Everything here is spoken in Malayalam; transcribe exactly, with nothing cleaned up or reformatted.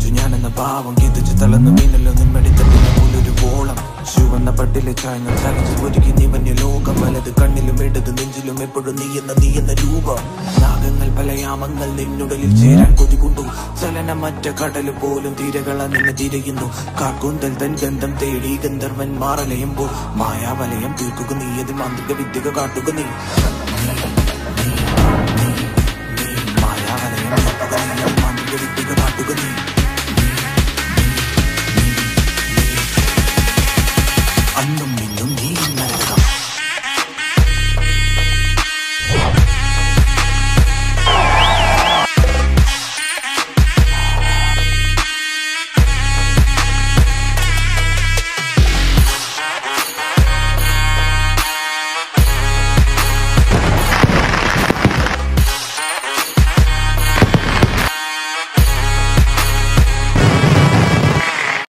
കൊതിച്ചു ഞാനെന്ന ഭാവം കിതിച്ചു തളർന്നു വീണല്ലോ നിമ്മടിത്തട്ടിനെ പോലൊരു വോളം ചുവന്ന പട്ടിലെ ചായങ്ങൾ തലച്ചു ഒരുക്കി നീ വന്യ ലോകം വലത് കണ്ണിലും ഇടത് നെഞ്ചിലും എപ്പോഴും നീ എന്ന നീ എന്ന രൂപം നാഗങ്ങൾ പലയാമങ്ങൾ നിന്നുടലിൽ ചേരാൻ കൊതികൊണ്ടു ചലനമറ്റ കടല് പോലും തീരകള നിന്നെ തിരയുന്നു കാക്കൂന്തൽ തൻ ഗന്ധം തേടി ഗന്ധർവൻ മാറലയുമ്പോൾ മായാവലയം തീർക്കുക നീ അത് മാന്ത്രിക വിദ്യക കാട്ടുക നീ